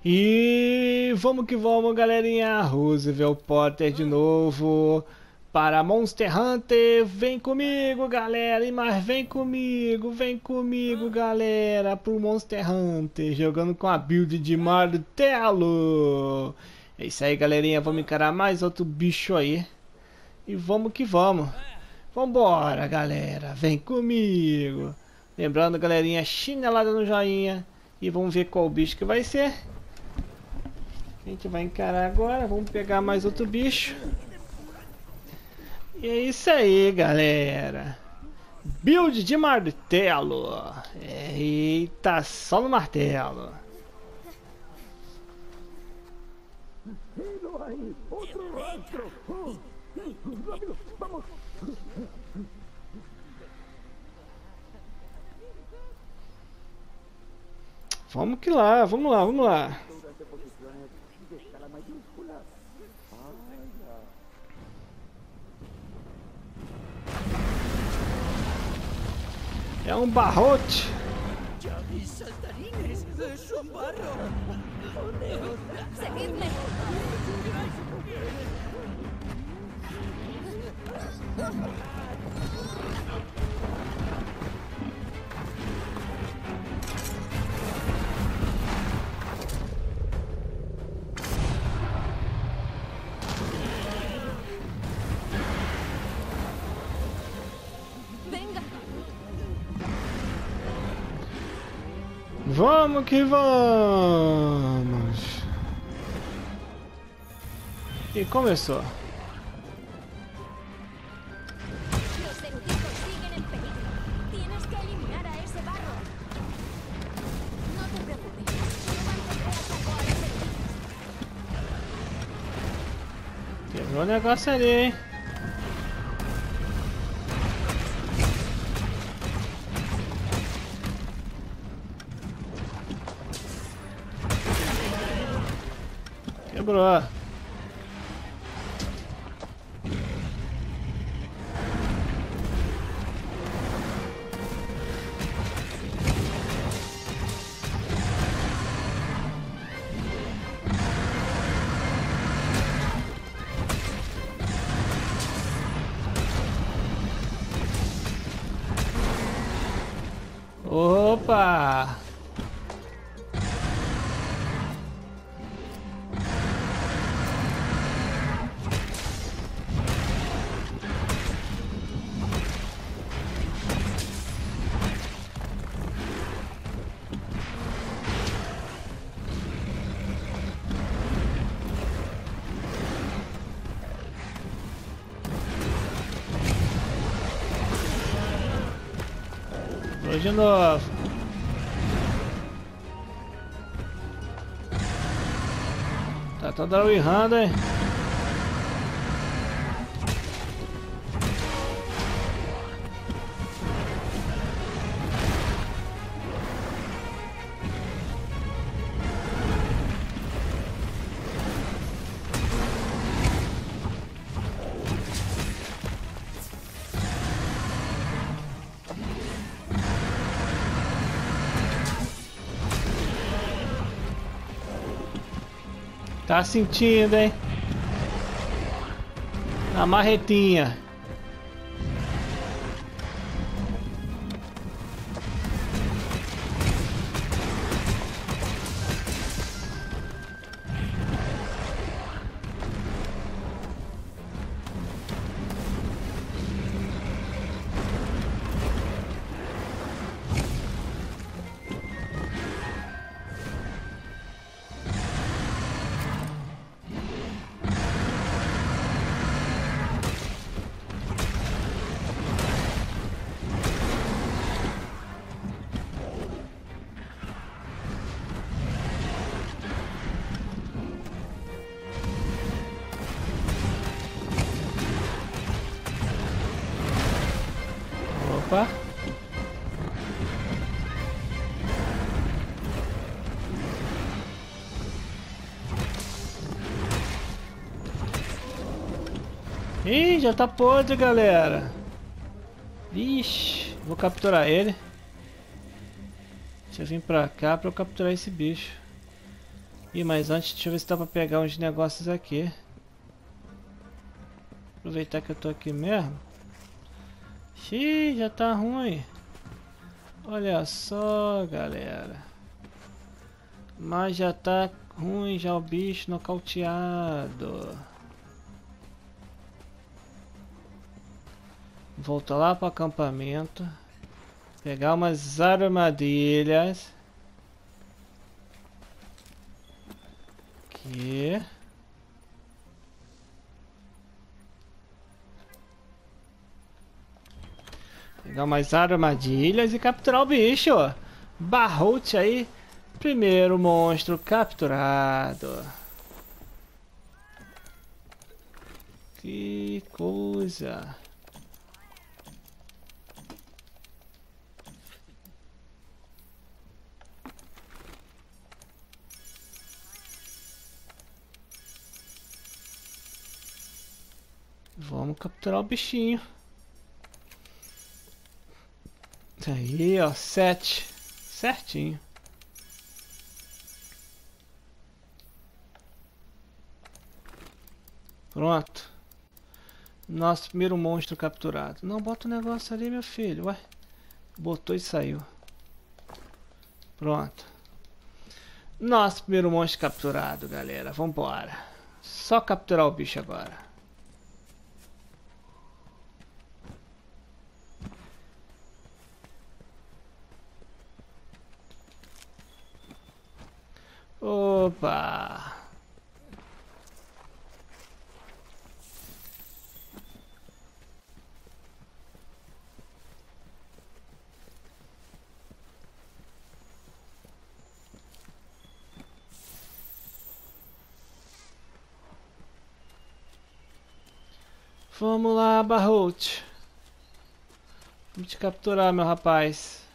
E vamos que vamos, galerinha. Roosevelt Potter de novo para Monster Hunter. Vem comigo, galera. Mas vem comigo, galera, pro Monster Hunter, jogando com a build de martelo. É isso aí, galerinha. Vamos encarar mais outro bicho aí. E vamos que vamos. Vambora, galera. Vem comigo. Lembrando, galerinha, chinelada no joinha. E vamos ver qual bicho que vai ser. A gente vai encarar agora. Vamos pegar mais outro bicho. E é isso aí, galera. Build de martelo. Eita, só no martelo. Vamos que lá, vamos lá, vamos lá. É um barrote. ¡Ya mis saltarines! ¡Es un barro! ¡Seguidme! ¡Venga! Vamos que vamos. E começou. Los eruditos siguen en peligro. Tienes que eliminar a ese barro. No te preocupes. Yo mantendré a salvo a los eruditos. Quebrou o negócio ali, hein? Quebrou. Opa! Vou de novo. Tá toda hora errando, hein? Tá sentindo, hein? A marretinha. Opa. Ih, já tá podre, galera. Ixi, vou capturar ele. Deixa eu vir pra cá pra eu capturar esse bicho. Ih, mas antes, deixa eu ver se dá pra pegar uns negócios aqui. Aproveitar que eu tô aqui mesmo. Xiii, já tá ruim. Olha só, galera. Mas já tá ruim já o bicho nocauteado. Voltar lá pro acampamento. Pegar umas armadilhas. Aqui. Pegar mais armadilhas e capturar o bicho. Barrote aí. Primeiro monstro capturado. Que coisa. Vamos capturar o bichinho. Aí, ó, 7. Certinho. Pronto. Nosso primeiro monstro capturado. Não, bota o negócio ali, meu filho. Ué. Botou e saiu. Pronto. Nosso primeiro monstro capturado, galera. Vambora. Só capturar o bicho agora. Opa! Vamos lá, Barrote. Vamos te capturar, meu rapaz.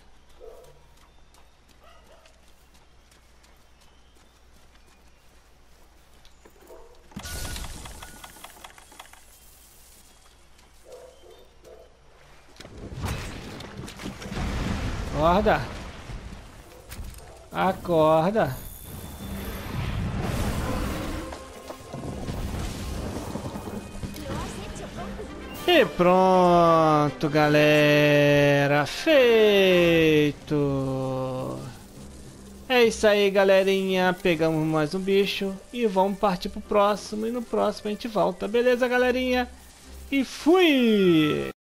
Acorda. Acorda. E pronto, galera. Feito. É isso aí, galerinha. Pegamos mais um bicho e vamos partir pro próximo. E no próximo a gente volta. Beleza, galerinha? E fui!